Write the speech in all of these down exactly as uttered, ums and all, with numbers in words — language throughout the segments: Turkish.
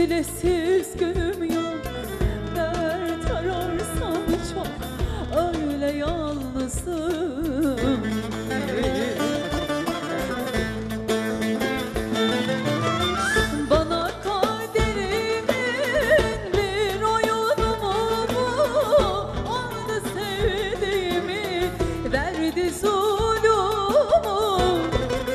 çilesiz günüm yok, dert ararsam çok, öyle yalnızım ki. Bana kaderimin bir oyunu mu bu, onu sevdiğimi verdi zulüm.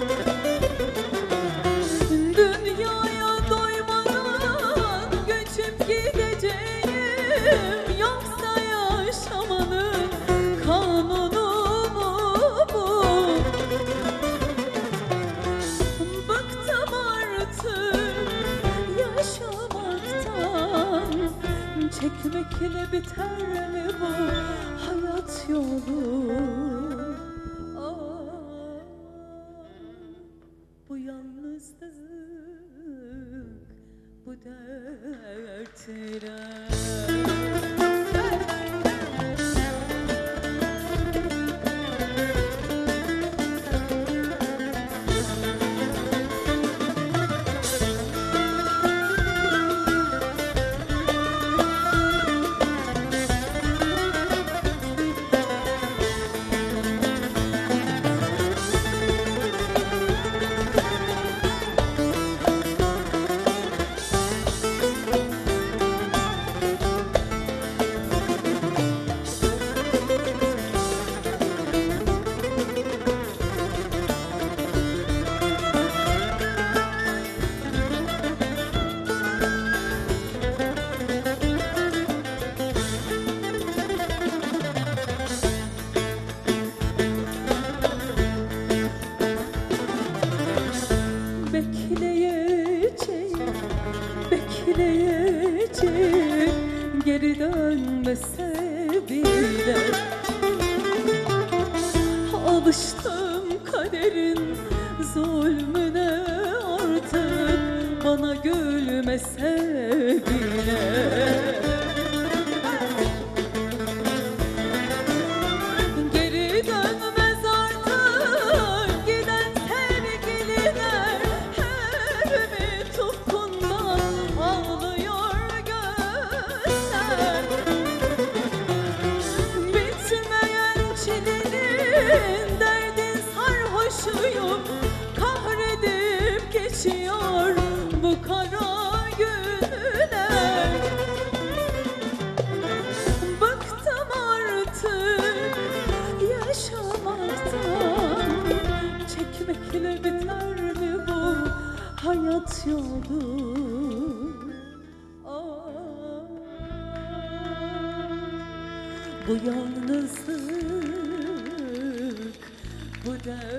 Dünyaya doymadan göçüp gideceğim, yoksa yaşamanın kanunu mu bu? Bıktım artık yaşamaktan, çekmekle biter mi bu hayat yolu? Ah, bu yalnızlık, bu dertler. Bekleyeceğim, bekleyeceğim, geri dönmese bile. Alıştım kaderin zulmüne artık, bana gülmese bile. Geri dönmez artık giden sevgililer, her mektubundan ağlıyor gözler. Bitmeyen çilenin derdin sarhoşuyum, kahredip geçiyor bu kara günler. Bıktım artık yaşamaktan, çekmekle biter mi bu hayat yolu? Ah, bu yalnızlık, bu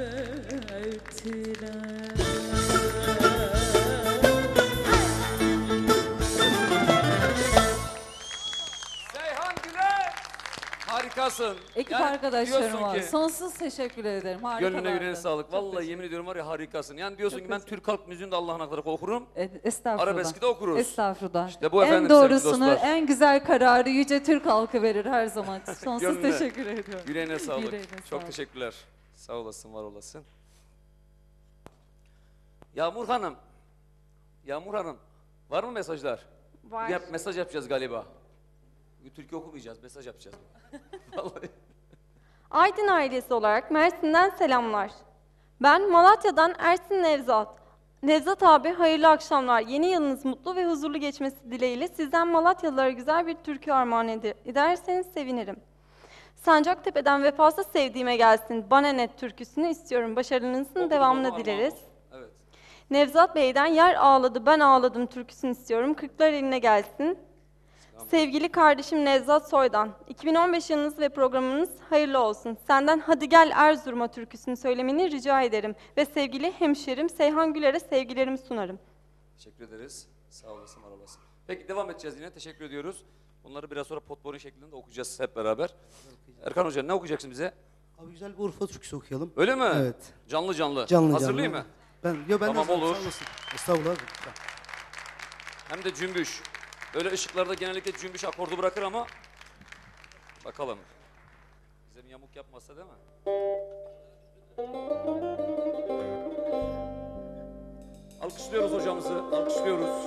dertler. Seyhan Güler, harikasın. Ekip Yani arkadaşlarıma diyorsun ki, sonsuz teşekkür ederim. Harikalardı. gönlüne yüreğine sağlık. Çok Vallahi teşekkür- yemin ediyorum var ya harikasın. Yani diyorsun Çok ki ben teşekkür- Türk halk müziğini de Allah'ın hakları okurum. E, Estağfurullah. Arabeski de okuruz. Estağfurullah. İşte bu efendim en sevgili doğrusunu, dostlar. en güzel kararı yüce Türk halkı verir her zaman. Sonsuz Gönlüne, teşekkür ediyorum. Yüreğine sağlık. Yüreğine Çok sağlık. teşekkürler. Sağ olasın, var olasın. Yağmur Hanım. Yağmur Hanım. Var mı mesajlar? Var. Bugün hep mesaj yapacağız galiba. Bugün türkü okumayacağız, mesaj yapacağız. Vallahi. Aydın ailesi olarak Mersin'den selamlar. Ben Malatya'dan Ersin Nevzat. Nevzat abi hayırlı akşamlar. Yeni yılınız mutlu ve huzurlu geçmesi dileğiyle sizden Malatyalılara güzel bir türkü armağan ed- ederseniz sevinirim. Sancaktepe'den vefasız sevdiğime gelsin bana net türküsünü istiyorum. Başarınızın Okudum, devamını onu dileriz. armağan olsun. Evet. Nevzat Bey'den yer ağladı ben ağladım türküsünü istiyorum. Kırklar eline gelsin. Sevgili kardeşim Nevzat Soy'dan, iki bin on beş yılınız ve programınız hayırlı olsun. Senden Hadi Gel Erzurum'a türküsünü söylemeni rica ederim. Ve sevgili hemşerim Seyhan Güler'e sevgilerimi sunarım. Teşekkür ederiz. Sağ olasın, var olasın. Peki devam edeceğiz yine. Teşekkür ediyoruz. Bunları biraz sonra potpourri şeklinde okuyacağız hep beraber. Erkan Hoca ne okuyacaksın bize? Abi güzel bir Urfa türküsü okuyalım. Öyle mi? Evet. Canlı canlı. Canlı Hazırlayayım canlı. mı? Ben, yo, ben Tamam, de- olur. sağ olasın. Estağfurullah abi. Tamam. Hem de cümbüş. Böyle ışıklarda genellikle cümbüş akordu bırakır ama bakalım. Bize bir yamuk yapmasa değil mi? Al Alkışlıyoruz hocamızı, alkışlıyoruz.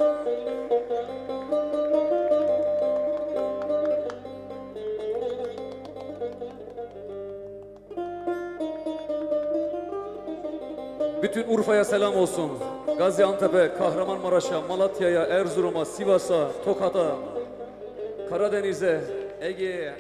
Bütün Urfa'ya selam olsun. Gaziantep'e, Kahramanmaraş'a, Malatya'ya, Erzurum'a, Sivas'a, Tokat'a, Karadeniz'e, Ege'ye.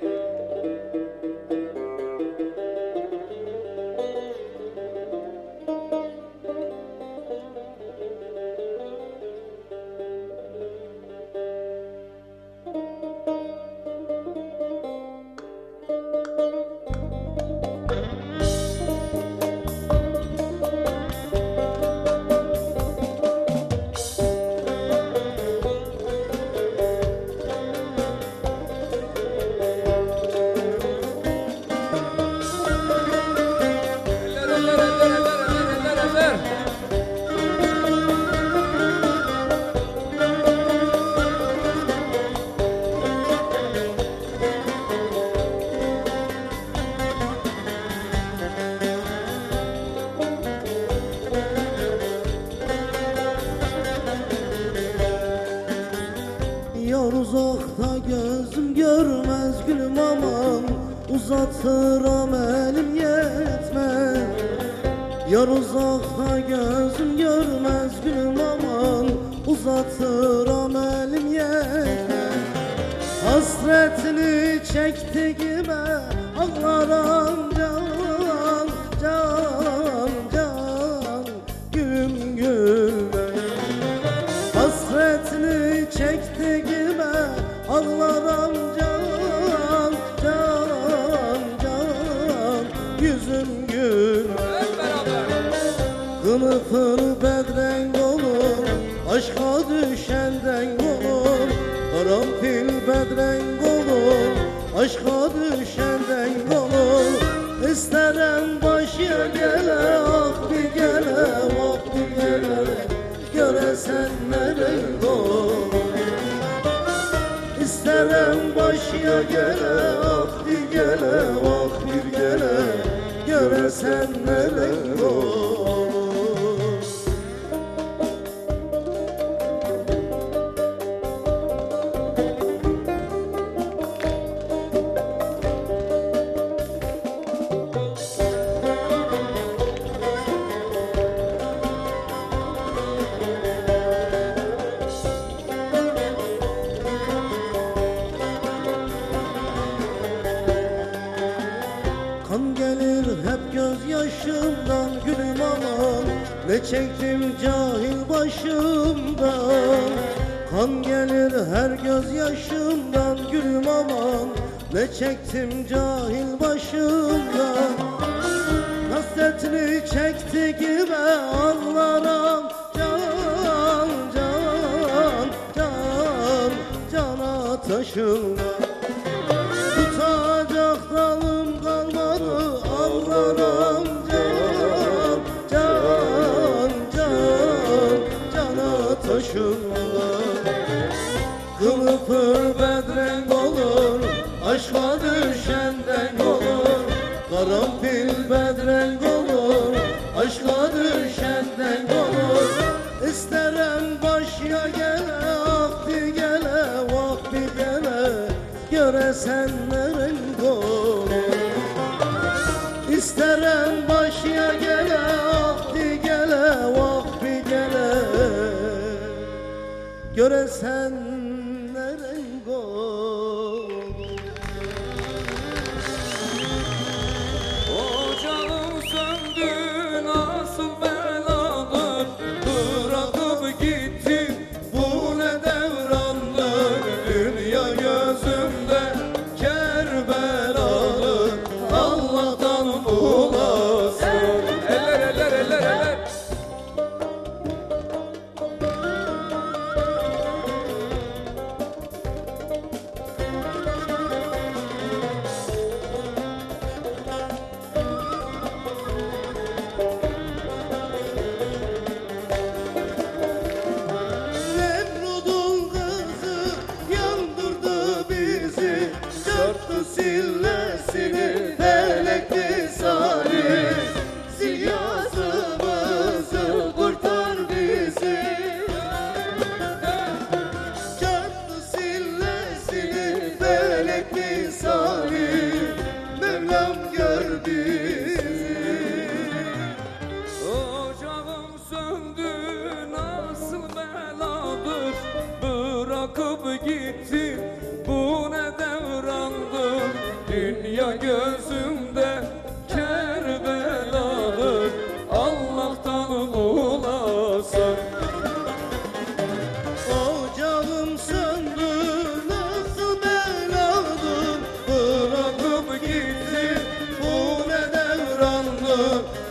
Yar uzakta gözüm görmez gülüm aman, uzatıram elim yetmez. Yar uzakta gözüm görmez gülüm aman, uzatıram elim yetmez. Hasretini çekti gibi ağlaram can, can, can, gülüm gülüm. Hasretini çekti gibi ağlaram can, can, can, yüzüm gül. Kılıfır bedrenk olur, aşka düşenden olur. Karanfil bedrenk olur, aşka düşenden olur. İsterim başya gele, ah bir gele, ah bir gele, göresen nereye olur. İsterim başya gele, ah bir gele, ah bir gele, göresen nereye olur. Kan gelir hep gözyaşımdan gülüm aman, ne çektim cahil başımdan. Kan gelir her gözyaşımdan gülüm aman, ne çektim cahil başımdan. Hasretini çekti gibi ağlarım can, can, can, cana taşımdan. Tutacak dalım kalmadı ağlarım can, can, can, cana taşımdan. Kılıfır bedrenk olur, aşka düşenden olur. Karanfil bedrenk olur, aşka düşenden olur. İsterim başya gele, ah bir gele, ah bir gele, göresen nereye olur. İsterim başya gele, ah bir gele, ah bir gele, göresen nereye olur. Ocağım söndü nasıl beladır, bırakıp gittim bu ne devrandır. Dünya gözümde Kerbelalı, Allah'tan bulasın. Eller eller eller eller.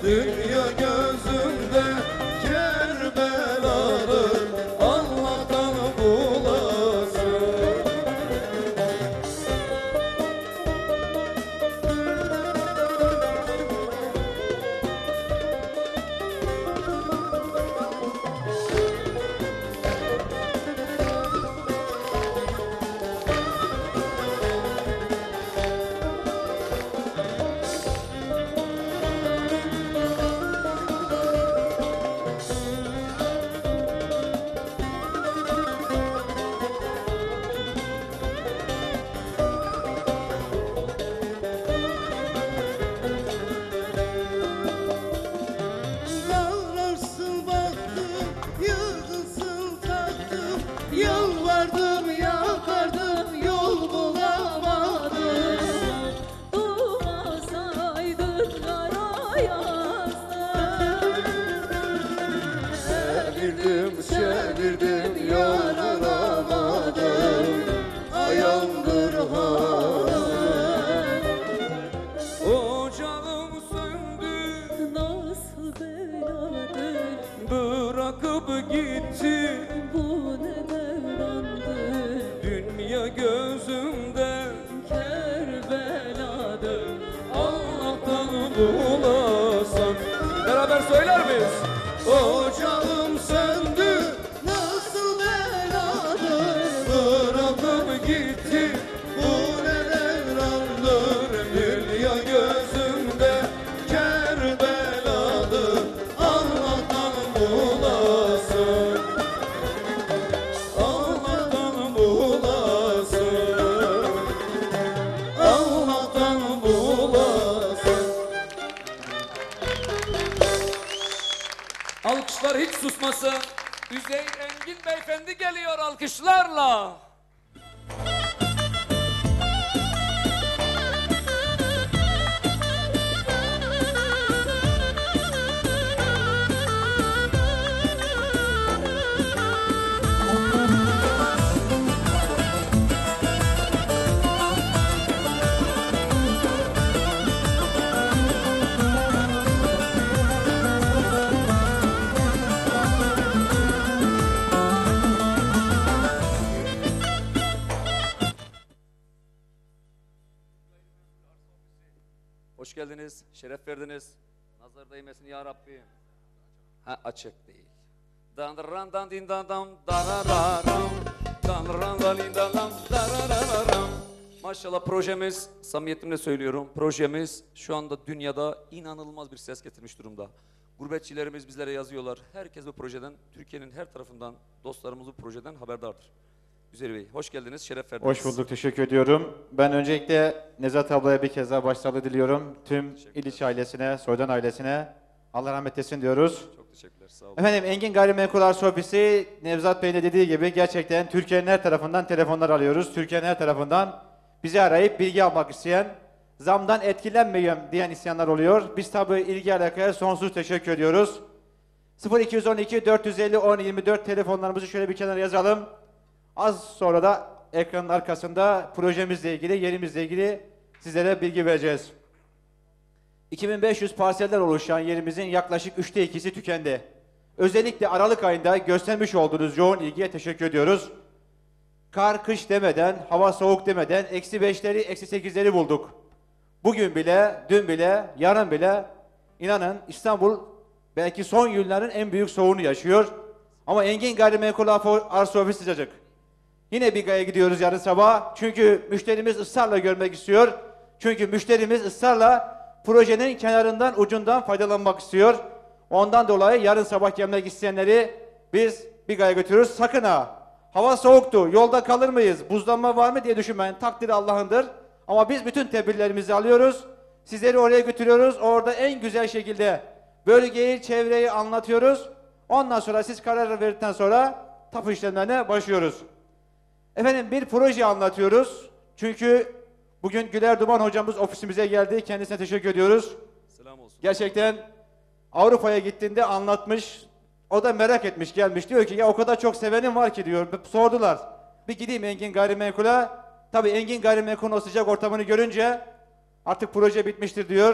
Dünya gözümde Kerbeladır, Allah'tan bulasın. Ağlarsın baktım, yıkılsın taktım, yalvardım yakardım, yol bulamadım. Durmasaydın kara yazda. Çevirdim çevirdim yaralamadım, ayağımdır halim. Ocağım söndü, Nasıl beladır bırakıp gitti. bu ne devrandır. Dünya gözümde Kerbeladır. Allah'tan bulasın. Beraber söyler miyiz? Ocağım söndü, nasıl beladır, bırakıp gitti. Bu ne devrandır, dünya gözümde Kerbeladır, Allah'tan bulasın. Allah'tan bulasın. Allah'tan bulasın. Alkışlar hiç susmasın. Üzeyir Engin Beyefendi geliyor alkışlarla. Hoş geldiniz, şeref verdiniz. Nazar değmesin ya Rabbi. Ha açık değil. Dan dan din dan dam darararam. Dan ran dan din dan dam darararam. Maşallah projemiz, samimiyetimle söylüyorum, projemiz şu anda dünyada inanılmaz bir ses getirmiş durumda. Gurbetçilerimiz bizlere yazıyorlar. Herkes bu projeden, Türkiye'nin her tarafından dostlarımız bu projeden haberdardır. Üzeyir Bey, hoş geldiniz, şeref verdiniz. Hoş bulduk, teşekkür ediyorum. Ben öncelikle Nezahat ablaya bir kez daha başsağlığı diliyorum. Tüm İliç ailesine, Soydan ailesine Allah rahmet etsin diyoruz. Çok teşekkürler, sağ olun. Efendim Engin Gayrimenkul Arsa Ofisi, Nevzat Bey'in de dediği gibi gerçekten Türkiye'nin her tarafından telefonlar alıyoruz. Türkiye'nin her tarafından bizi arayıp bilgi almak isteyen, zamdan etkilenmiyorum diyen isyanlar oluyor. Biz tabii ilgi alakaya sonsuz teşekkür ediyoruz. sıfır iki on iki dört yüz elli on yirmi dört telefonlarımızı şöyle bir kenara yazalım. Az sonra da ekranın arkasında projemizle ilgili, yerimizle ilgili sizlere bilgi vereceğiz. iki bin beş yüz parseller oluşan yerimizin yaklaşık üçte ikisi tükendi. Özellikle Aralık ayında göstermiş olduğunuz yoğun ilgiye teşekkür ediyoruz. Kar, kış demeden, hava soğuk demeden eksi beşleri, eksi sekizleri bulduk. Bugün bile, dün bile, yarın bile inanın İstanbul belki son yılların en büyük soğuğunu yaşıyor. Ama Engin Gayrimenkul Arsa Ofisi sıcacık. Yine Biga'ya gidiyoruz yarın sabah. Çünkü müşterimiz ısrarla görmek istiyor. Çünkü müşterimiz ısrarla projenin kenarından, ucundan faydalanmak istiyor. Ondan dolayı yarın sabah gelmek isteyenleri biz Biga'ya götürüyoruz. Sakın ha! Hava soğuktu, yolda kalır mıyız, buzlanma var mı diye düşünmeyin. Takdiri Allah'ındır. Ama biz bütün tedbirlerimizi alıyoruz. Sizleri oraya götürüyoruz. Orada en güzel şekilde bölgeyi, çevreyi anlatıyoruz. Ondan sonra siz karar verdikten sonra tapu işlemlerine başlıyoruz. Efendim bir proje anlatıyoruz. Çünkü bugün Güler Duman hocamız ofisimize geldi. Kendisine teşekkür ediyoruz. Selam olsun. Gerçekten Avrupa'ya gittiğinde anlatmış. O da merak etmiş, gelmiş. Diyor ki ya o kadar çok sevenim var ki diyor. Sordular. Bir gideyim Engin Gayrimenkul'a. Tabii Engin Gayrimenkul'un o sıcak ortamını görünce artık proje bitmiştir diyor.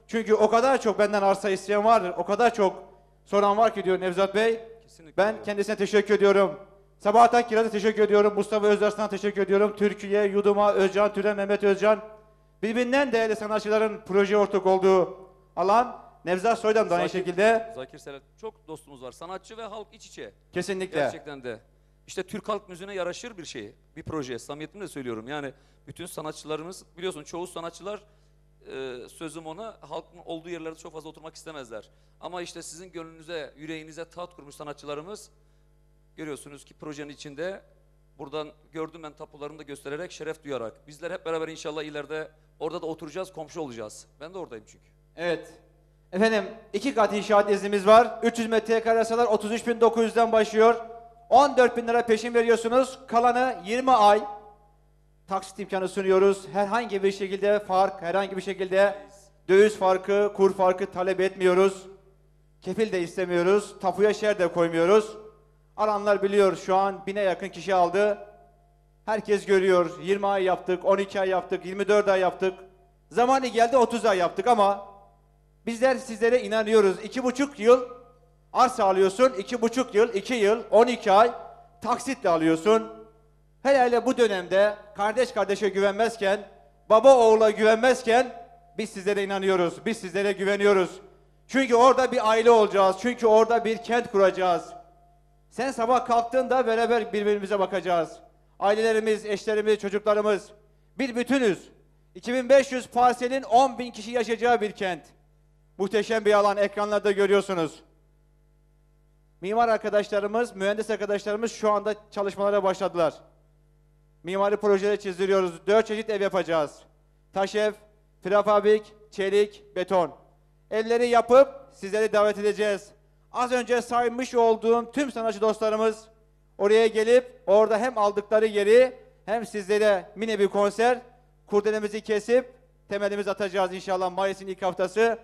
Çünkü o kadar çok benden arsa isteyen vardır. O kadar çok soran var ki diyor Nevzat Bey. Kesinlikle Ben doğru. kendisine teşekkür ediyorum. Sabahat Akkiraz'a teşekkür ediyorum. Mustafa Özdarslan'a teşekkür ediyorum. Türkiye, Yudum'a, Özcan Türe, Mehmet Özcan. Birbirinden değerli sanatçıların proje ortak olduğu alan. Nevzat Soydan da aynı Zakir- şekilde. Zakir Selat çok dostumuz var. Sanatçı ve halk iç içe. Kesinlikle. Gerçekten de. İşte Türk halk müziğine yaraşır bir şey. Bir proje. Samimiyetimle söylüyorum. Yani bütün sanatçılarımız biliyorsun çoğu sanatçılar e, sözüm ona halkın olduğu yerlerde çok fazla oturmak istemezler. Ama işte sizin gönlünüze, yüreğinize taht kurmuş sanatçılarımız görüyorsunuz ki projenin içinde buradan gördüm ben tapularını da göstererek şeref duyarak. Bizler hep beraber inşallah ileride orada da oturacağız, komşu olacağız. Ben de oradayım çünkü. Evet. Efendim iki kat inşaat iznimiz var. üç yüz metrekare arsalar otuz üç bin dokuz yüzden başlıyor. on dört bin lira peşin veriyorsunuz. Kalanı yirmi ay taksit imkanı sunuyoruz. Herhangi bir şekilde fark, herhangi bir şekilde döviz farkı, kur farkı talep etmiyoruz. Kefil de istemiyoruz. Tapuya şer de koymuyoruz. Alanlar biliyor şu an bine yakın kişi aldı. Herkes görüyor. yirmi ay yaptık, on iki ay yaptık, yirmi dört ay yaptık. Zamanı geldi otuz ay yaptık ama bizler sizlere inanıyoruz. iki buçuk yıl arsa alıyorsun, iki buçuk yıl, iki yıl, on iki ay taksitle alıyorsun. Hele hele bu dönemde kardeş kardeşe güvenmezken, baba oğula güvenmezken biz sizlere inanıyoruz, biz sizlere güveniyoruz. Çünkü orada bir aile olacağız, çünkü orada bir kent kuracağız. Sen sabah kalktığında beraber birbirimize bakacağız. Ailelerimiz, eşlerimiz, çocuklarımız bir bütünüz. iki bin beş yüz parselin on bin kişi yaşayacağı bir kent. Muhteşem bir alan, ekranlarda görüyorsunuz. Mimar arkadaşlarımız, mühendis arkadaşlarımız şu anda çalışmalara başladılar. Mimari projeleri çizdiriyoruz. Dört çeşit ev yapacağız. Taş ev, prefabrik, çelik, beton. Evleri yapıp sizleri davet edeceğiz. Az önce saymış olduğum tüm sanatçı dostlarımız oraya gelip orada hem aldıkları yeri hem sizlere mini bir konser, kurdelemizi kesip temelimizi atacağız inşallah Mayıs'ın ilk haftası.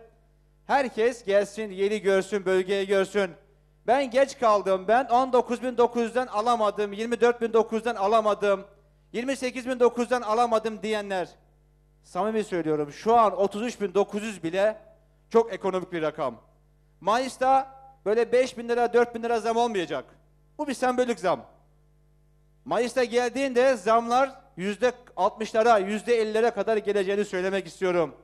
Herkes gelsin, yeri görsün, bölgeyi görsün. Ben geç kaldım, ben on dokuz bin dokuz yüzden alamadım, yirmi dört bin dokuz yüzden alamadım, yirmi sekiz bin dokuz yüzden alamadım diyenler. Samimi söylüyorum, şu an otuz üç bin dokuz yüz bile çok ekonomik bir rakam. Mayıs'ta böyle beş bin lira, dört bin lira zam olmayacak. Bu bir sembolik zam. Mayıs'ta geldiğinde zamlar yüzde altmışlara, yüzde ellilere kadar geleceğini söylemek istiyorum.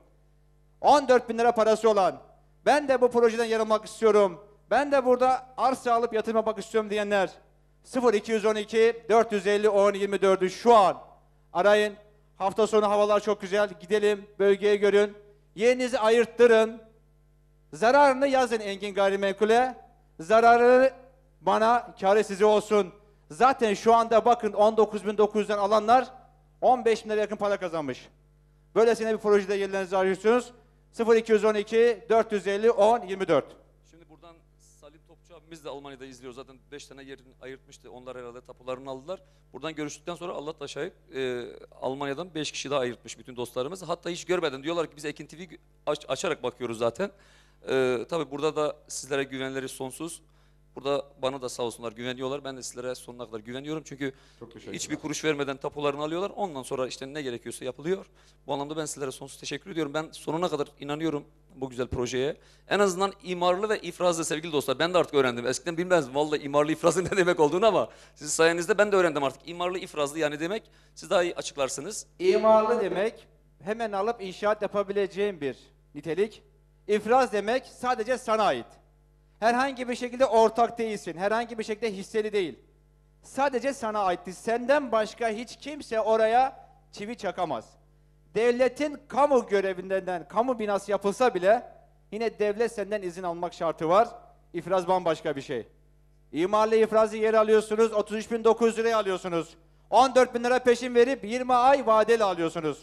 on dört bin lira parası olan, ben de bu projeden yer almak istiyorum, ben de burada arsa alıp yatırım yapmak istiyorum diyenler, sıfır iki yüz on iki dört yüz elli on yirmi dördü şu an arayın. Hafta sonu havalar çok güzel, gidelim, bölgeyi görün, yerinizi ayırttırın, zararını yazın Engin Gayrimenkul'e, zararı bana, kârı size olsun. Zaten şu anda bakın on dokuz bin dokuz yüzden alanlar on beş bin lira yakın para kazanmış. Böylesine bir projede yerlerinizi arıyorsunuz. sıfır iki yüz on iki dört yüz elli on yirmi dört. Şimdi buradan Salim Topçu abimiz de Almanya'da izliyor. Zaten beş tane yerini ayırtmıştı. Onlar herhalde tapularını aldılar. Buradan görüştükten sonra Allah da şahit e, Almanya'dan beş kişi daha ayırtmış bütün dostlarımız. Hatta hiç görmeden diyorlar ki biz Ekin T V aç, açarak bakıyoruz zaten. E, tabii burada da sizlere güvenleri sonsuz. Burada bana da sağ olsunlar güveniyorlar. Ben de sizlere sonuna kadar güveniyorum. Çünkü hiçbir kuruş vermeden tapularını alıyorlar. Ondan sonra işte ne gerekiyorsa yapılıyor. Bu anlamda ben sizlere sonsuz teşekkür ediyorum. Ben sonuna kadar inanıyorum bu güzel projeye. En azından imarlı ve ifrazlı sevgili dostlar. Ben de artık öğrendim. Eskiden bilmezdim vallahi imarlı ifrazlı ne demek olduğunu ama sizin sayenizde ben de öğrendim artık. İmarlı ifrazlı yani demek siz daha iyi açıklarsınız. İmarlı demek hemen alıp inşaat yapabileceğim bir nitelik. İfraz demek sadece sana ait. Herhangi bir şekilde ortak değilsin. Herhangi bir şekilde hisseli değil. Sadece sana aitti. Senden başka hiç kimse oraya çivi çakamaz. Devletin kamu görevinden kamu binası yapılsa bile yine devlet senden izin almak şartı var. İfraz bambaşka bir şey. İmarlı ifrazı yeri alıyorsunuz. otuz üç bin dokuz yüz liraya alıyorsunuz. on dört bin lira peşin verip yirmi ay vadeli alıyorsunuz.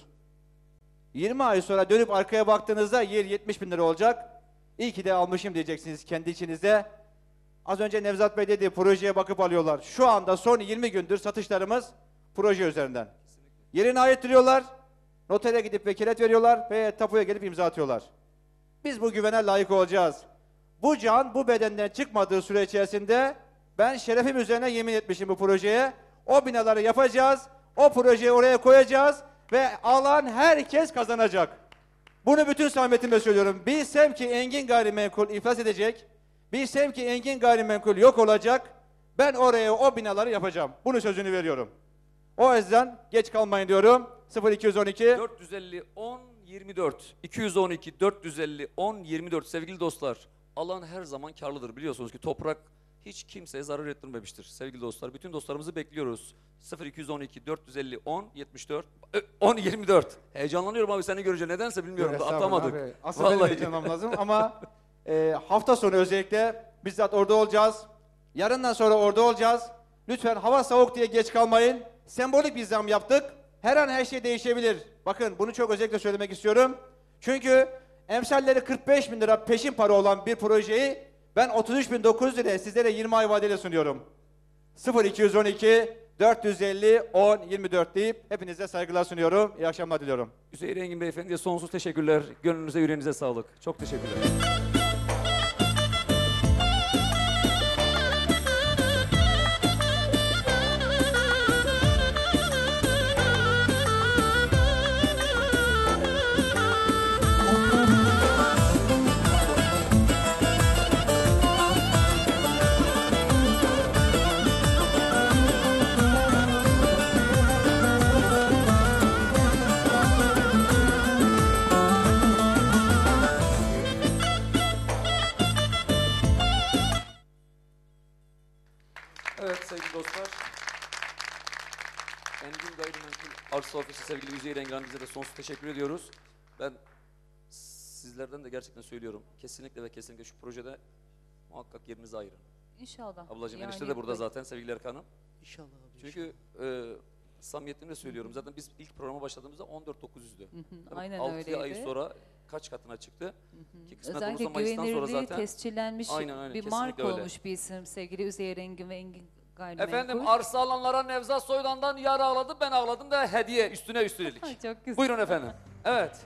yirmi ay sonra dönüp arkaya baktığınızda yer yetmiş bin lira olacak. İyi ki de almışım diyeceksiniz kendi içinizde. Az önce Nevzat Bey dedi projeye bakıp alıyorlar. Şu anda son yirmi gündür satışlarımız proje üzerinden. Yerini ayırttırıyorlar. Notere gidip vekalet veriyorlar ve tapuya gelip imza atıyorlar. Biz bu güvene layık olacağız. Bu can bu bedenden çıkmadığı süre içerisinde ben şerefim üzerine yemin etmişim bu projeye. O binaları yapacağız. O projeyi oraya koyacağız ve alan herkes kazanacak. Bunu bütün samimiyetimle söylüyorum. Bilsem ki Engin Gayrimenkul iflas edecek, bilsem ki Engin Gayrimenkul yok olacak, ben oraya o binaları yapacağım. Bunun sözünü veriyorum. O yüzden geç kalmayın diyorum. sıfır iki yüz on iki dört yüz elli on yirmi dört iki yüz on iki dört yüz elli on yirmi dört sevgili dostlar. Alan her zaman karlıdır. Biliyorsunuz ki toprak hiç kimseye zarar ettirmemiştir sevgili dostlar. Bütün dostlarımızı bekliyoruz. sıfır iki yüz on iki dört yüz elli on yetmiş dört on yirmi dört. Heyecanlanıyorum abi seni görünce, nedense bilmiyorum da atamadık. Abi. Aslında benim heyecanlanmam lazım ama e, hafta sonu özellikle bizzat orada olacağız. Yarından sonra orada olacağız. Lütfen hava soğuk diye geç kalmayın. Sembolik bir zam yaptık. Her an her şey değişebilir. Bakın bunu çok özellikle söylemek istiyorum. Çünkü emsalleri kırk beş bin lira peşin para olan bir projeyi ben otuz üç bin dokuz yüz liraya sizlere yirmi ay vadeyle sunuyorum. sıfır iki yüz on iki dört yüz elli on yirmi dört deyip hepinize saygılar sunuyorum. İyi akşamlar diliyorum. Üzeyir Engin Beyefendi'ye sonsuz teşekkürler. Gönlünüze yüreğinize sağlık. Çok teşekkürler. Evet sevgili dostlar. Engin Gayrimenkul Arsa Ofisi sevgili Üzeyir Engin bize de sonsuz teşekkür ediyoruz. Ben sizlerden de gerçekten söylüyorum. Kesinlikle ve kesinlikle şu projede muhakkak yerinizi ayırın. İnşallah. Ablacığım Yani enişte de burada böyle- zaten sevgili Erkan'ım. İnşallah abi. Çünkü e, samimiyetimle söylüyorum. Zaten biz ilk programa başladığımızda on dört bin dokuz yüzdü. Hı hı, aynen altı öyleydi. ay sonra kaç katına çıktı? Ki kısmet Özellikle olursa Mayıs'tan sonra güvenilirliği zaten. tescillenmiş Aynen, aynen, bir kesinlikle marka öyle. olmuş bir isim sevgili Üzeyir Engin ve Engin Gayrimenkul. Efendim arsa alanlara Nevzat Soydan'dan yar ağladı, ben ağladım da hediye üstüne üstelik. Ay, çok güzel. Buyurun efendim. Evet.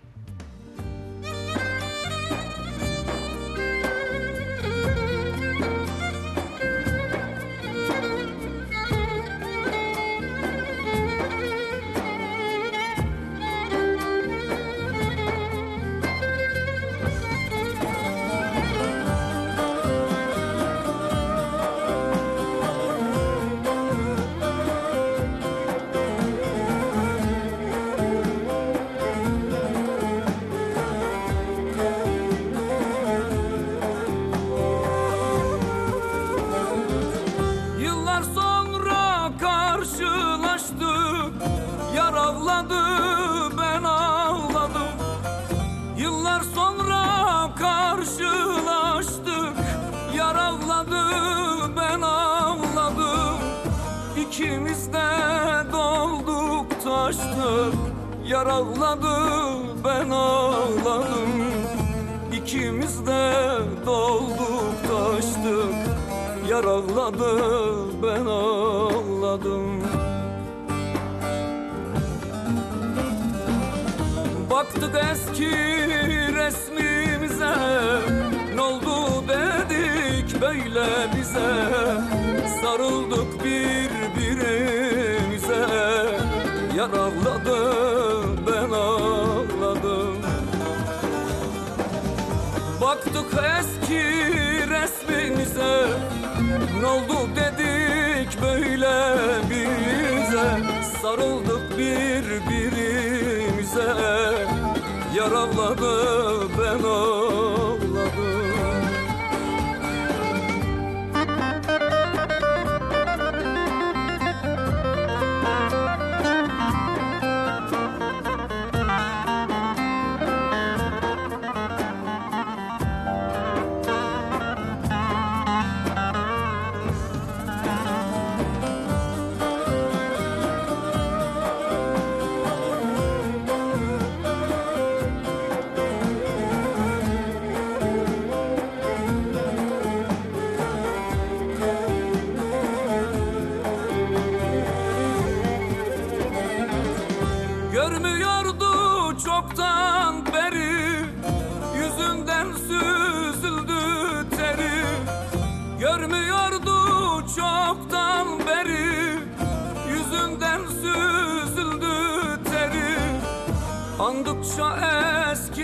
Yıllar sonra karşılaştık, yar ağladı, ben ağladım. Yıllar sonra karşılaştık, yar ağladı, ben ağladım. İkimiz de dolduk taştık, yar ağladı, ben ağladım. İkimiz de dolduk taştık, yar ağladı, ben ağladım. Baktık eski resmimize, ne oldu dedik böyle bize. Sarıldık birbirimize, yar ağladı, ben ağladım. Baktık eski resmimize, ne oldu dedik böyle bize. Sarıldık birbirimize, yar ağladı, ben ağladım. Görmüyordu çoktan beri, yüzünden süzüldü teri. Görmüyordu çoktan beri, yüzünden süzüldü teri. Andıkça eski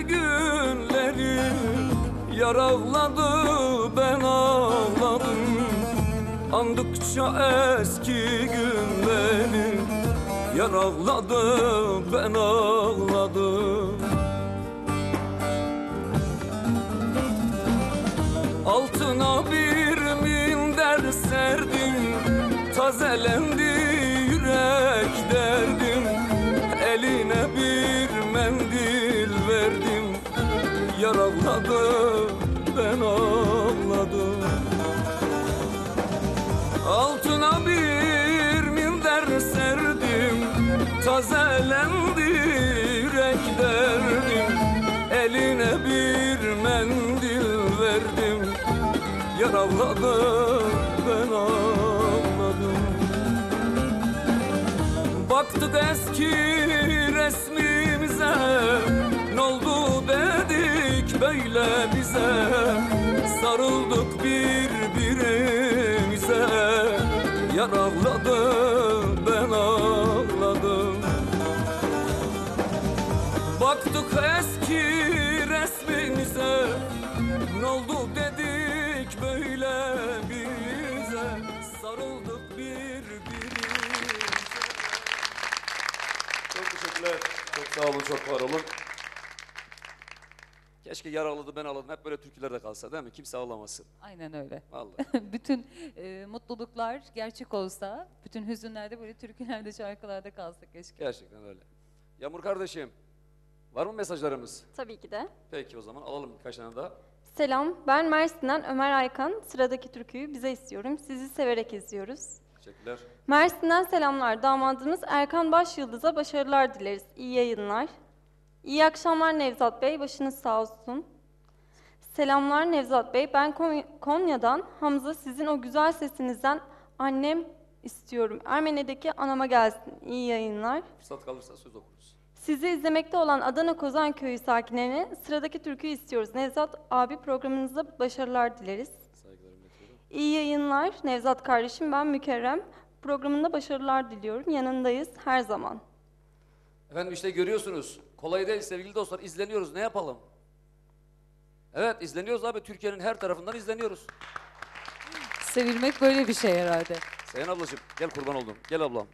ağladı ben ağladım. Andıkça eski günleri yar ağladı ben ağladım. Altına bir minder serdim, tazelendi yürek derdim. Eline bir mendil verdim, yar ağladı ben ağladım. Altına bir minder serdim, tazelendi yürek derdim. Eline bir mendil verdim, yar ağladı ben ağladım. Baktık eski resmimize, n'oldu dedik böyle bize. Sarıldık birbirimize, yar ağladı ben ağladım. Baktık eski resmimize, n'oldu dedik böyle bize. Sarıldık birbirimize. Çok teşekkürler. Çok sağ olun, çok var olun. Keşke yar ağladı ben ağladım. Hep böyle türkülerde kalsa değil mi? Kimse ağlamasın. Aynen öyle. Vallahi. Bütün e, mutluluklar gerçek olsa, bütün hüzünler de böyle türkülerde, şarkılarda kalsa keşke. Gerçekten öyle. Yağmur kardeşim, var mı mesajlarımız? Tabii ki de. Peki o zaman alalım birkaç tane daha. Selam, ben Mersin'den Ömer Aykan. Sıradaki türküyü bize istiyorum. Sizi severek izliyoruz. Teşekkürler. Mersin'den selamlar. Damadımız Erkan Başyıldız'a başarılar dileriz. İyi yayınlar. İyi akşamlar Nevzat Bey, başınız sağ olsun. Selamlar Nevzat Bey, ben Kon- Konya'dan Hamza, sizin o güzel sesinizden annem istiyorum. Ermeni'deki anama gelsin. İyi yayınlar. Fırsat kalırsa söz okuruz. Sizi izlemekte olan Adana Kozan Köyü sakinlerine sıradaki türküyü istiyoruz. Nevzat abi, programınızda başarılar dileriz. Saygılarımı iletiyorum. İyi yayınlar Nevzat kardeşim, ben Mükerrem. Programında başarılar diliyorum. Yanındayız her zaman. Efendim işte görüyorsunuz. Kolay değil sevgili dostlar. İzleniyoruz. Ne yapalım? Evet izleniyoruz abi. Türkiye'nin her tarafından izleniyoruz. Sevilmek böyle bir şey herhalde. Sayın ablacığım gel kurban oldum. Gel ablam.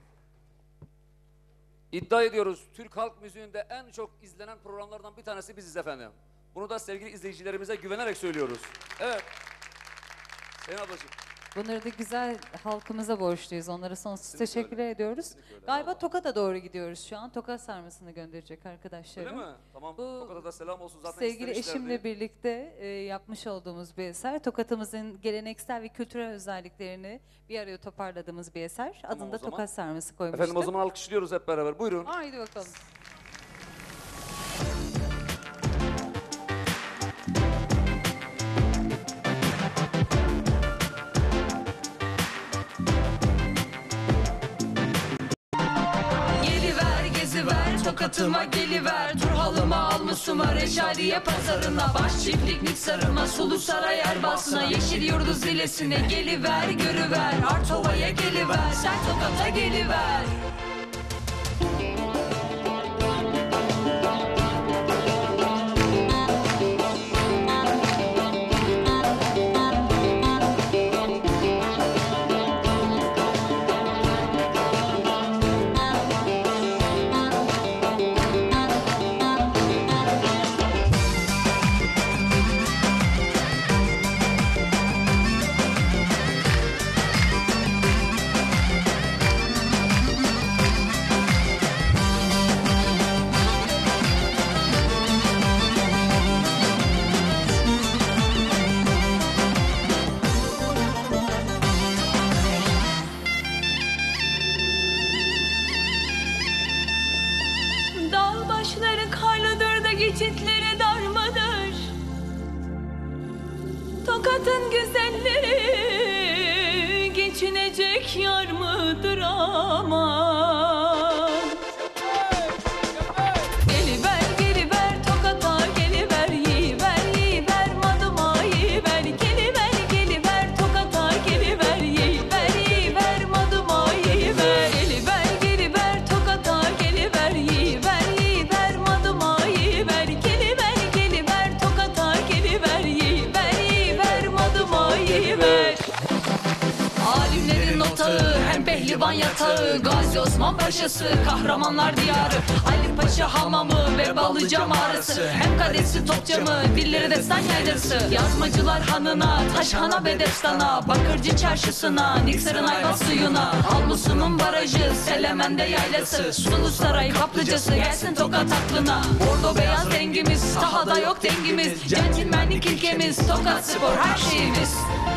İddia ediyoruz. Türk halk müziğinde en çok izlenen programlardan bir tanesi biziz efendim. Bunu da sevgili izleyicilerimize güvenerek söylüyoruz. Evet. Sayın ablacığım. Bunları da güzel halkımıza borçluyuz. Onlara sonsuz Kesinlikle teşekkür öyle. ediyoruz. Kesinlikle öyle. Galiba Vallahi. Tokat'a doğru gidiyoruz şu an. Tokat sarmasını gönderecek arkadaşlarım. Öyle mi? Tamam. Bu Tokat'a da selam olsun zaten Sevgili istemişlerdi. eşimle birlikte e, yapmış olduğumuz bir eser. Tokat'ımızın geleneksel ve kültürel özelliklerini bir araya toparladığımız bir eser. Tamam, Adını da o zaman. Tokat sarması koymuştuk. Efendim o zaman alkışlıyoruz hep beraber. Buyurun. Haydi bakalım. Geliver geziver Tokatıma geliver Turhalıma almusuma Reşadiye pazarına Baş çiftlik Niksarıma Sulu Saray Erbasına Yeşil Yurdu Zilesine Geliver görüver Artova'ya geliver Sen Tokat'a geliver. Dağ başları karlıdır da geçitleri darmadır. Tokat'ın güzelleri geçinecek yar mıdır aman. Geliver geliver Tokat'a geliver yiyiver yiyiver madıma yiyiver. Geliver geliver Tokat'a geliver yiyiver yiyiver madıma yiyiver. Geliver geliver Tokat'a geliver yiyiver yiyiver madıma yiyiver. Geliver geliver Tokat'a geliver yiyiver civan yatağı, Gazi Osman Paşası, kahramanlar diyarı, Ali Paşa hamamı ve Ballıca mağarası, hem kadesi Topçamı, dilleri destan yaylası, yazmacılar hanına, Taşhan'a ve Destan'a, Bakırcı çarşısına, Niksar'ın ayva suyuna, Avlusu'nun barajı, Selemen'de yaylası, Sulu Saray kaplıcası, gelsin Tokat aklına. Bordo beyaz rengimiz, sahada yok dengimiz, centilmenlik ilkemiz, Tokat Spor her şeyimiz.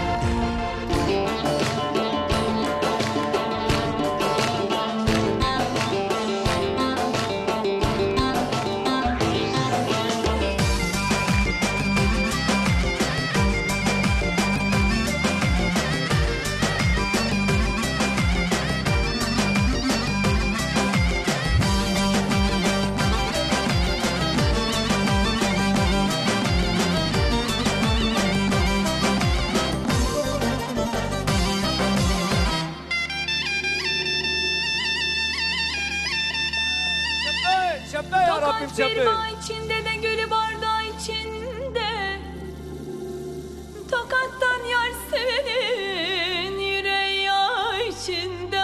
Şembe ya Rabbim Tokat şembe. bir bağ içinde de gülü bardağı içinde, Tokat'tan yar sevenin yüreği yağ içinde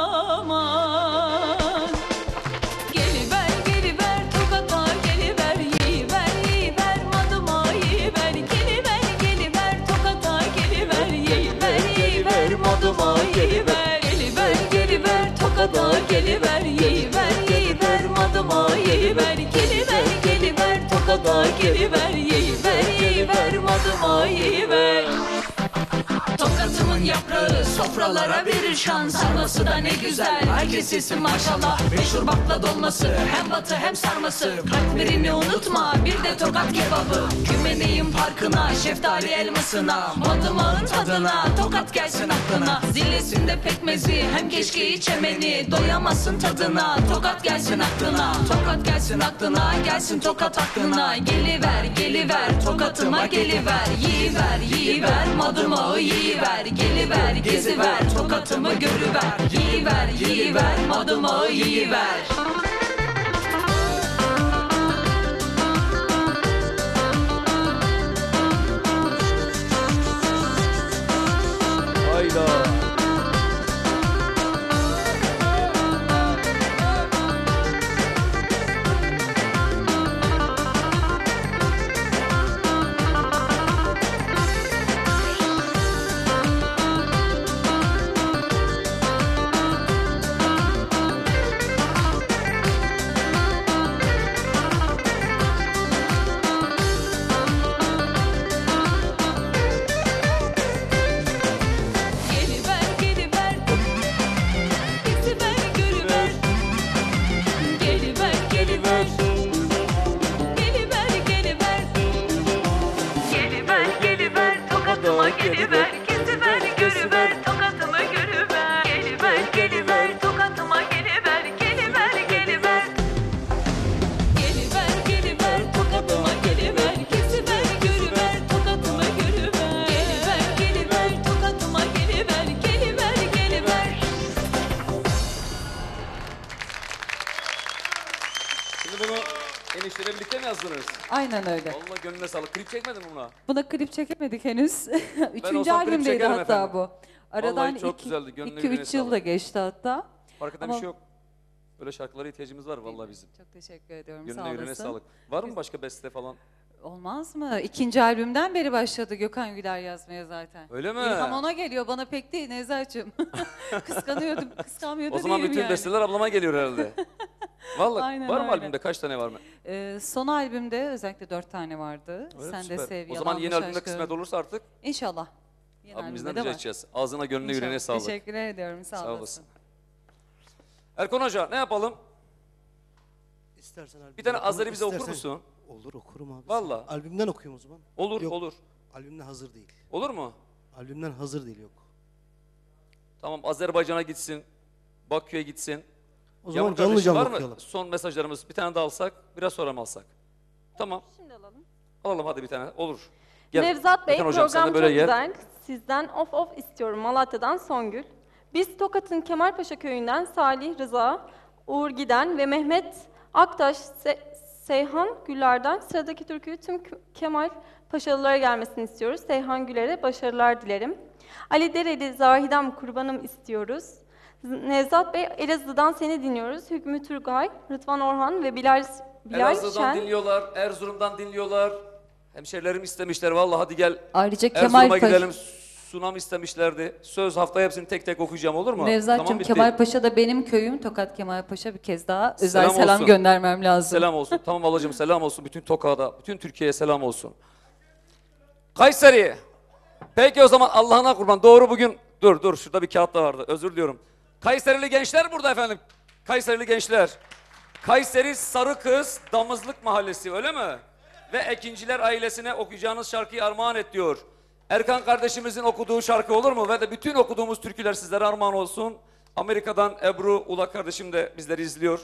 aman. Geliver geliver Tokat'a geliver, yiyiver yiyiver madıma yiyiver. Geliver geliver Tokat'a geliver, yiyiver yiyiver madıma yiyiver. Geliver geliver Tokat'a geliver, yiyiver yiyiver madıma yiyiver. Geliver geliver Tokat'a geliver, yiyiver yiyiver madıma yiyiver. Tokatımın yaprağı sofralara verir şan, sarması da ne güzel, herkes yesin maşallah. Meşhur bakla dolması, hem batı hem sarması, kalplerini unutma bir de Tokat kebabı. Kümeneğin parkına, şeftali elmasına, madımağın tadına, Tokat gelsin aklına. Zillesinde pekmezi, hem keşkeği çemeni, doyamazsın tadına, Tokat gelsin aklına. Tokat gelsin aklına, gelsin Tokat aklına. Geliver geliver Tokatıma geliver, yiyiver yiyiver madımağı yiyiver. Geliver geziver Tokatımı görüver, yiyiver yiyiver madımağı yiyiver. Hayda. Geliver geliver geziver görüver. Geliver geliver geliver geliver. Geliver geliver Tokatıma geliver, geziver görüver Tokatımı görüver. Geliver geliver Tokatıma geliver, geliver geliver. Geliver geliver Tokatıma geliver, geziver görüver Tokatımı görüver. Geliver geliver Tokatıma geliver, geliver geliver. Şimdi bunu enişteyle birlikte mi yazdınız? Aynen öyle. Vallahi gönlüne sağlık. Klip çekmedin mi buna? Buna klip çekemedik henüz. Üçüncü olsam klip albümdeydi çekerim hatta efendim. bu. Aradan Vallahi çok iki, güzeldi, gönlüne iki yüreğine üç yıl da sağlık. geçti hatta. Farkında bir Ama- şey yok. Böyle şarkılara ihtiyacımız var vallahi bizim. Çok teşekkür ediyorum. Gönlüne Sağ yüreğine olasın. sağlık. Var mı başka beste falan? Olmaz mı? İkinci albümden beri başladı Gökhan Güler yazmaya zaten. Öyle mi? İlham ona geliyor, bana pek değil Nevzat'cığım. Kıskanıyordum, kıskanmıyor da O zaman değilim bütün yani. besteler ablama geliyor herhalde. Vallahi Aynen var mı öyle. albümde? Kaç tane var mı? Ee, son albümde özellikle dört tane vardı. Öyle mi? Sen Süper. de sev, O zaman yeni yalanmış albümde aşkım. kısmet olursa artık İnşallah. Yeni abimizden albümde de rica var. edeceğiz. Ağzına gönlüne yüreğine İnşallah. sağlık. Teşekkür ediyorum, sağ, Sağ olasın. olasın. Erkan Hoca ne yapalım? İstersen albümden Bir tane okuma- Azeri bize okur istersen- musun? Olur okurum abi. Vallahi. Albümden okuyayım o zaman. Olur Yok. olur. Albümden hazır değil. Olur mu? Albümden hazır değil yok. Tamam Azerbaycan'a gitsin. Bakü'ye gitsin. O zaman Yağmur canlı kardeşim, canlı var mı okuyalım. son mesajlarımız? Bir tane daha alsak, biraz sonra mı alsak? Tamam. Şimdi alalım. Alalım hadi bir tane. Olur. Nevzat Bey, Erkan hocam, sen de program böyle çok gel. güzel. Sizden of of istiyorum. Malatya'dan Songül. Biz Tokat'ın Kemalpaşa köyünden Salih Rıza, Uğur Giden ve Mehmet Aktaş, Se- Seyhan Güler'den sıradaki türküyü tüm K- Kemal Paşalılara gelmesini istiyoruz. Seyhan Güler'e başarılar dilerim. Ali Dereli Zahidem Kurbanım istiyoruz. Nevzat Bey, Elazığ'dan seni dinliyoruz. Hükmü Turgay, Rıdvan Orhan ve Bilal, Bilal Elazığ'dan Şen. dinliyorlar, Erzurum'dan dinliyorlar. Hemşerilerim istemişler vallahi hadi gel Ayrıca Kemal Erzurum'a Paşa, gidelim. Sunam istemişlerdi. Söz haftaya hepsini tek tek okuyacağım olur mu? Nevzat'cığım Tamam, bitti. Kemal Paşa da benim köyüm. Tokat Kemal Paşa bir kez daha özel Selam selam, olsun. göndermem lazım. Selam olsun. Tamam ablacığım selam olsun. Bütün Tokat'a, bütün Türkiye'ye selam olsun. Kayseri. Peki o zaman Allah'ına kurban. Doğru bugün. Dur dur şurada bir kağıt da vardı. Özür diliyorum. Kayserili gençler burada efendim. Kayserili gençler. Kayseri Sarıkız Damızlık Mahallesi öyle mi? Ve Ekinciler ailesine okuyacağınız şarkıyı armağan et diyor. Erkan kardeşimizin okuduğu şarkı olur mu? Ve de bütün okuduğumuz türküler sizlere armağan olsun. Amerika'dan Ebru Ula kardeşim de bizleri izliyor.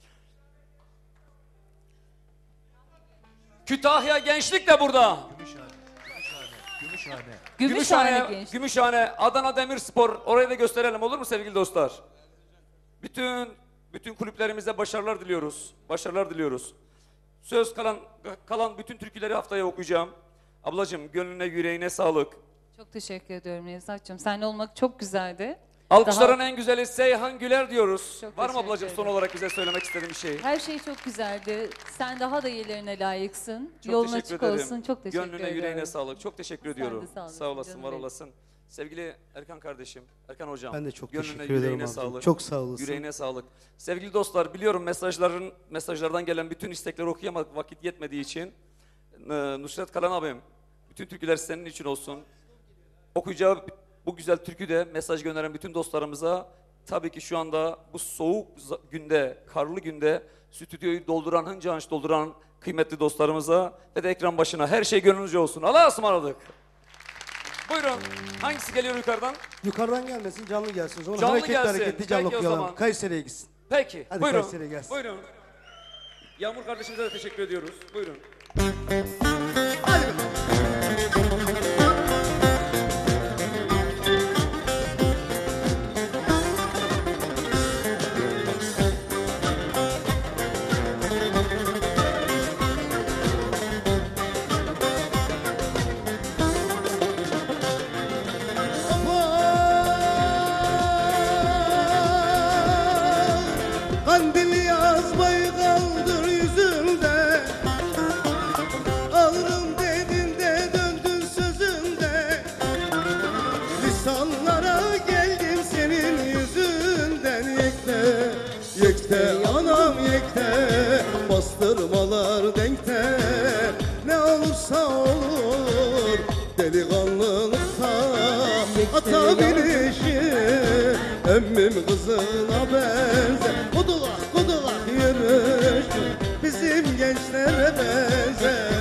Kütahya Gençlik de burada. Gümüşhane, Gümüşhane, genç. Gümüşhane, Adana Demirspor orayı da gösterelim olur mu sevgili dostlar? Bütün bütün kulüplerimize başarılar diliyoruz. Başarılar diliyoruz. Söz kalan kalan bütün türküleri haftaya okuyacağım. Ablacığım gönlüne yüreğine sağlık. Çok teşekkür ediyorum Nevzat'cığım. Seninle olmak çok güzeldi. Alkışların Daha- en güzeli Seyhan Güler diyoruz. Çok Var mı teşekkür ablacığım son ederim. olarak bize söylemek istediğin bir şey? Her şey çok güzeldi. Sen daha da iyilerine layıksın. Çok Yolun teşekkür açık ederim. olsun. Çok teşekkür Gönlüne ederim. yüreğine sağlık. Çok teşekkür Sen de ediyorum. sağ olasın Sağ olasın, canım var benim. olasın. Sevgili Erkan kardeşim, Erkan hocam. Ben de çok gönlüne, teşekkür ederim yüreğine abicim. sağlık. Çok sağ olasın. Yüreğine sağlık. Sevgili dostlar, biliyorum mesajların mesajlardan gelen bütün istekleri okuyamadık vakit yetmediği için. Ee, Nusret Kalan abim, bütün türküler senin için olsun. Okuyacağı bu güzel türkü de mesaj gönderen bütün dostlarımıza, tabii ki şu anda bu soğuk za- günde, karlı günde stüdyoyu dolduran, hınca hınç dolduran kıymetli dostlarımıza ve de ekran başına her şey gönlünüzce olsun. Allah'a ısmarladık. Buyurun. Hangisi geliyor yukarıdan? Yukarıdan gelmesin, canlı gelsin. O zaman Canlı hareketli gelsin. hareketli canlı Peki o okuyalım. zaman. Kayseri'ye gitsin. Peki. Hadi Buyurun. Kayseri'ye gelsin. Buyurun. Yağmur kardeşimize de teşekkür ediyoruz. Buyurun. Kandil yazmayı kaldır yüzünde, alırım dedin de döndün sözünde. Lisanlara geldim senin yüzünden, yekte yekte anam yekte, bastırmalar denkte. Ne olursa olur delikanlılıkta, ata binişi emmim kızına benzer. Kudulak kudulak yürüş bizim gençlere benzer.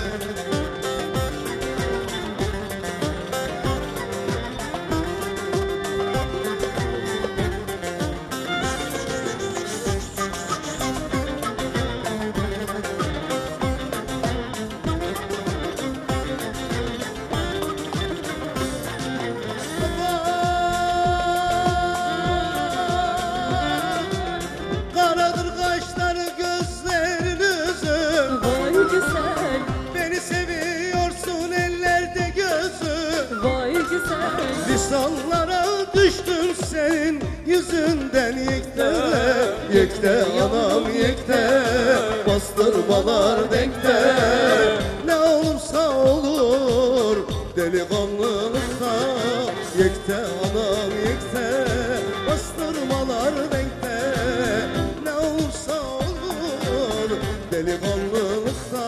Karadır kaşları gözlerinizin, Vay güzel, beni seviyorsun ellerde gözün. vay güzel. Lisanlara düştüm senin yüzünden, yekte yekte anam yekte, bastırmalar denkte. Ne olursa olur delikanlılıkta, yekte anam yekte, bastırmalar denkte. Ne olursa olur delikanlılıkta,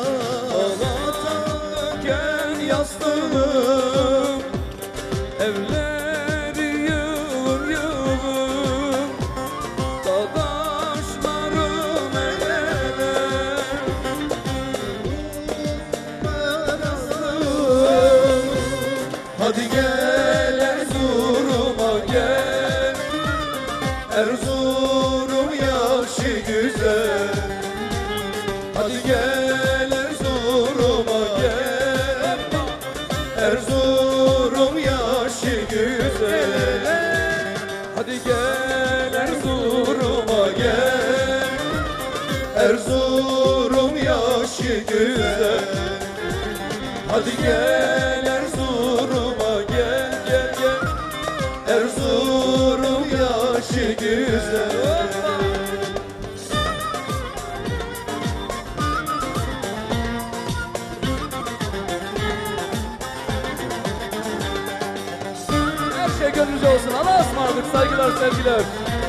atarken yastığım evleri yığın yığın, dadaşlarım el ele. Hadi gel Erzurum'a gel, Erzurum yaşı güzel. Hadi gel Erzurum'a gel, Erzurum yaşı güzel. Hadi gel Erzurum'a gel, Erzurum yaşı güzel. Hadi gel Erzurum'a gel gel gel, Erzurum yaşı güzel. gece olsun. Allah'a ısmarladık. Saygılar, sevgiler.